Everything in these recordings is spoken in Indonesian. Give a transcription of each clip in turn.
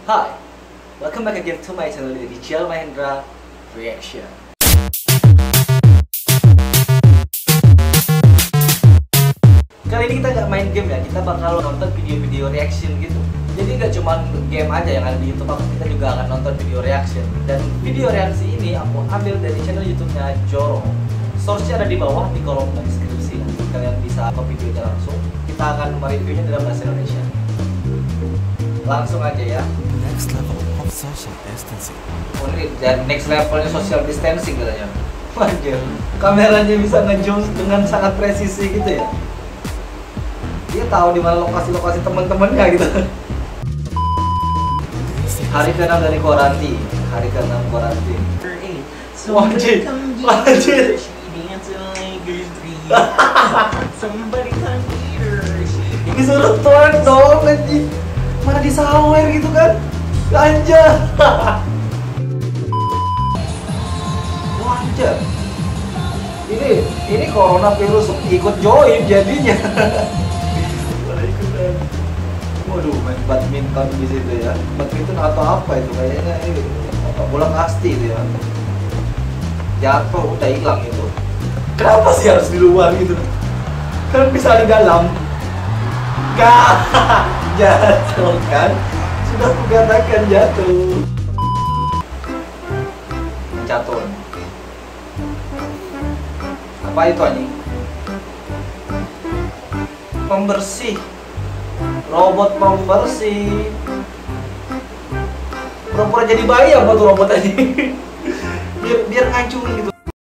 Hi, welcome back again to my channel di Jal Mahendra Reaction. Kali ini kita nggak main game ya, kita bakal nonton video-video reaction gitu. Jadi nggak cuma game aja yang ada di YouTube, kita juga akan nonton video reaction. Dan video reaksi ini aku ambil dari channel YouTube-nya Joro. Source-nya ada di bawah di kolom deskripsi. Nanti kalian bisa copy videonya langsung. Kita akan mereviewnya dalam bahasa Indonesia. Langsung aja ya. Next level of social distancing. Oh, ini dan next levelnya social distancing katanya. Anjir, kameranya bisa nge-zoom dengan sangat presisi gitu ya. Dia tahu di mana lokasi-lokasi teman-temannya gitu. Hari ke-6 dari kuarantin. Hari ke-6 kuarantin. Wajib. Ini suruh tuan dong anjing. Mana disawer gitu kan? Ganja. Wajib. Ini coronavirus ikut join jadinya. Waduh, main badminton di situ ya. Badminton atau apa itu kayaknya ini apa bola kasti itu ya. Jatuh udah hilang itu. Kenapa sih harus di luar gitu? Kan bisa di dalam. Gak jatuh kan? Sudah kukatakan jatuh. Jatuh. Apa itu anjing? Pembersih. Robot pembersih. Pura-pura jadi bayi apa tuh robot aja? biar ngancurin gitu.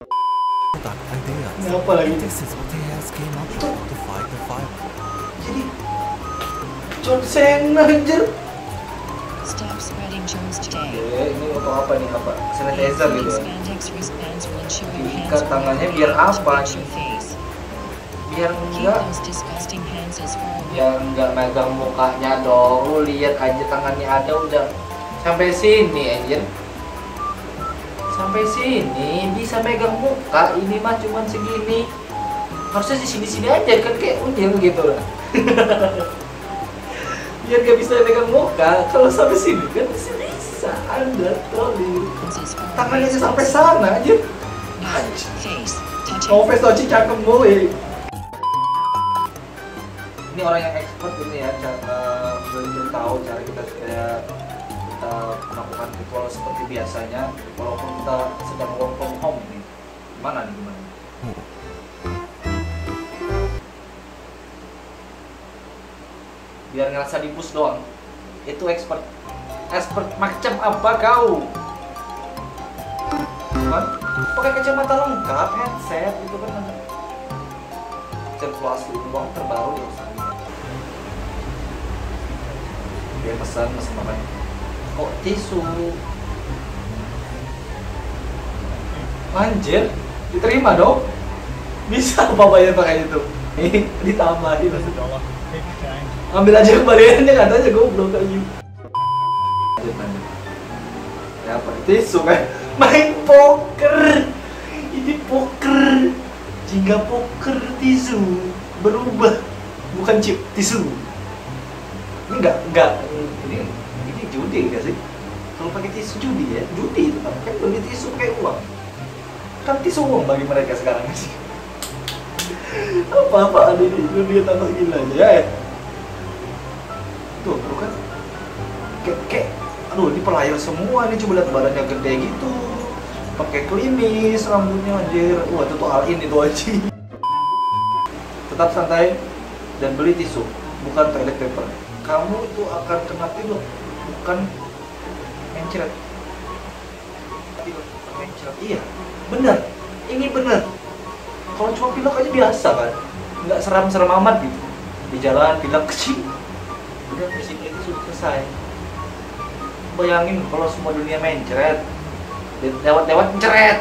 Apa lagi? Itu jadi John Cena anjir. Stop spreading germs today. Ini untuk apa nih, apa? Sanitizer gitu ya. Diikat tangannya biar apa nih? Biar enggak megang mukanya dong. Lu lihat aja tangannya ada udah sampai sini anjir. Sampai sini bisa megang muka, ini mah cuman segini. Harusnya di sini-sini aja kan kayak unyil gitu lah. Biar gak bisa megang muka, kalau sampai sini kan bisa Anda trolling. Tangannya aja sampai sana aja. Oh, face touching cakep boy. Ini orang yang expert ini ya, cara belajar tahu cara kita supaya kita melakukan ritual seperti biasanya walaupun kita sedang work from home nih. Gimana nih gimana? Biar ngerasa di bus doang. Itu expert macam apa kau? Kan? Pakai kacamata lengkap, headset itu kan sirkulasi uang terbaru di Australia. Dia pesan makanya. Kok tisu? Anjir, diterima dong. Bisa apa bayar pakai itu? Nih, ditambahin. Ambil aja kembaliannya katanya goblok kayu. Ya apa? Tisu kan? Main poker. Ini poker. Jika poker tisu berubah bukan chip tisu. Ini enggak. Ini judi enggak sih? Kalau pakai tisu judi ya, judi itu kan beli tisu pakai uang. Kan tisu uang bagi mereka sekarang sih. Apa-apaan ini dunia tambah gila aja ya. Tuh kan kayak aduh ini pelayar semua nih, coba lihat badannya gede gitu. Pakai klimis, rambutnya anjir. Wah, itu tuh all in itu aja. Tetap santai dan beli tisu, bukan toilet paper. Kamu itu akan kena pilek, bukan mencret. Mencret, iya, benar. Ini benar. Kalau cuma pilek aja biasa kan, nggak seram-seram amat gitu. Di jalan pilek kecil, udah fisiknya itu sudah selesai. Bayangin kalau semua dunia mencret, lewat-lewat mencret.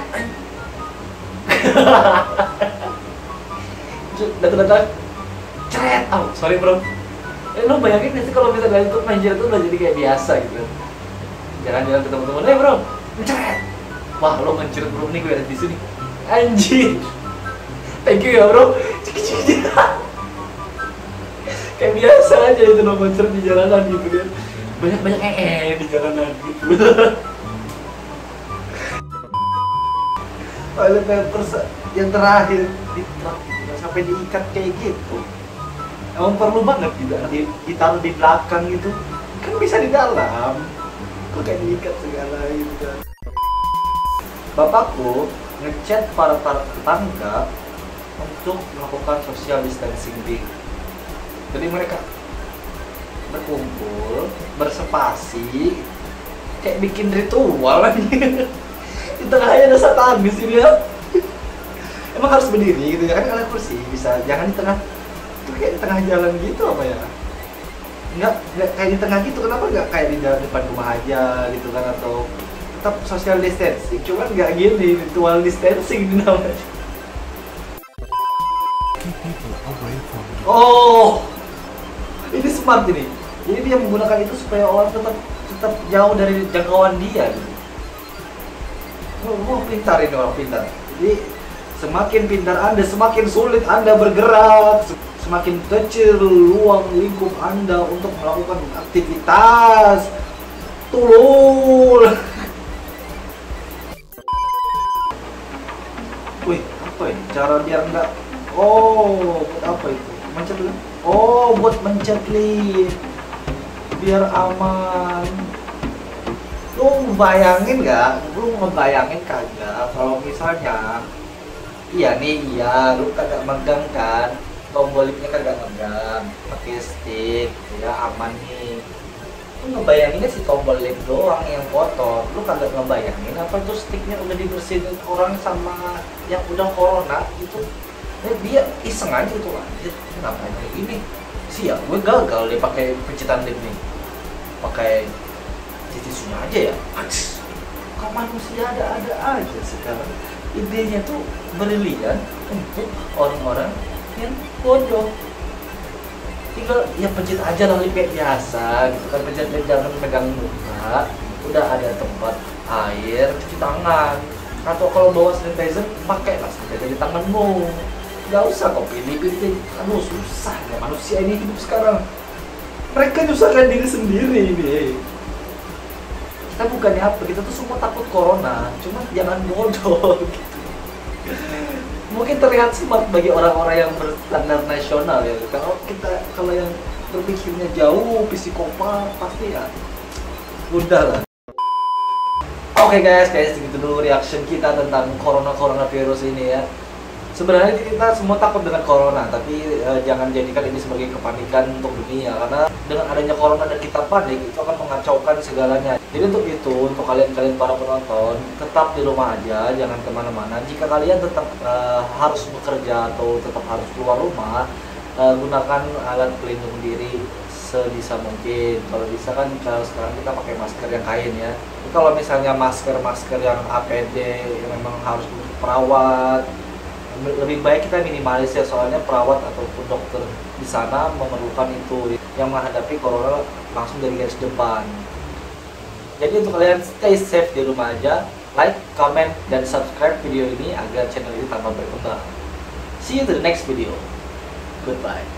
Datang-datang, cret. Oh, sorry bro. Lo bayangin sih kalau misalnya itu mencret itu udah jadi kayak biasa gitu. Jalan-jalan ke teman-teman, bro, mencret. Wah, lo mencret bro, nih gue ada di sini. Anjir. Thank you ya bro. Kayak biasa aja itu lo mencret di jalanan gitu kan. banyak di jalanan gitu. Toilet paper yang terakhir di truk gitu, sampai diikat kayak gitu. Emang perlu banget juga ditaruh di belakang gitu, kan bisa di dalam, kok kayak diikat segala gitu kan. Bapakku ngechat para tetangga untuk melakukan social distancing di. Jadi mereka berkumpul, bersepasi, kayak bikin ritual aja. Di tengahnya ada satanis ini ya. Emang harus berdiri gitu ya kan, kalian kursi bisa, jangan di tengah. Itu kayak di tengah jalan gitu apa ya? Enggak kayak di tengah gitu, kenapa enggak kayak di depan rumah aja gitu kan, atau tetap social distancing, cuman nggak gini, ritual distancing namanya. Keep people away from you. Oh, ini smart ini. Jadi dia menggunakan itu supaya orang tetap jauh dari jangkauan dia gitu. Oh, pintar ini orang pintar. Jadi semakin pintar Anda, semakin sulit Anda bergerak, semakin kecil ruang lingkup Anda untuk melakukan aktivitas. Tulul. Wih, apa ini? Cara biar enggak. Oh, buat apa itu? Mencet dulu. Oh, buat mencet lid. Biar aman. Lu bayangin nggak? Lu ngebayangin kagak kalau misalnya iya, lu kagak megang kan, tombol liftnya kagak megang, pakai stick, ya aman nih. Lu ngebayanginnya si tombol lift doang yang kotor, lu kagak ngebayangin apa tuh sticknya udah dibersihin orang sama yang udah corona gitu. Dia iseng aja tuh, anjir, ngapain kayak gini? Siap, gue gagal deh pakai pencitan lift nih, pakai tisunya aja ya. Kok manusia ada aja sekarang. Idenya tuh brilian untuk orang-orang yang bodoh. Tinggal ya pencet aja lah kayak biasa gitu kan, pencet jangan pegang muka. Udah ada tempat air, cuci tangan. Atau kalau bawa sanitizer, pakailah sanitizer di tanganmu. Gak usah kok pilih-pilih. Aduh susah ya manusia ini hidup sekarang. Mereka nyusahkan diri sendiri ini. Kita bukannya apa, kita tuh semua takut corona, cuma jangan bodoh gitu. Mungkin terlihat smart bagi orang-orang yang berstandar nasional ya. Kalau yang berpikirnya jauh, psikopat, pasti ya udah lah. Oke guys, segitu dulu reaction kita tentang coronavirus ini ya. Sebenarnya kita semua takut dengan corona, tapi jangan jadikan ini sebagai kepanikan untuk dunia, karena dengan adanya corona dan kita panik itu akan mengacaukan segalanya. Jadi untuk itu, untuk kalian para penonton, tetap di rumah aja, jangan kemana-mana. Jika kalian tetap harus bekerja atau tetap harus keluar rumah, gunakan alat pelindung diri sebisa mungkin. Kalau bisa kan, kalau sekarang kita pakai masker yang kain ya. Kalau misalnya masker yang APD yang memang harus untuk perawat, lebih baik kita minimalis ya, soalnya perawat ataupun dokter di sana memerlukan itu yang menghadapi corona langsung dari garis depan. Jadi untuk kalian stay safe di rumah aja, like, comment, dan subscribe video ini agar channel ini tambah berkembang. See you to the next video. Goodbye.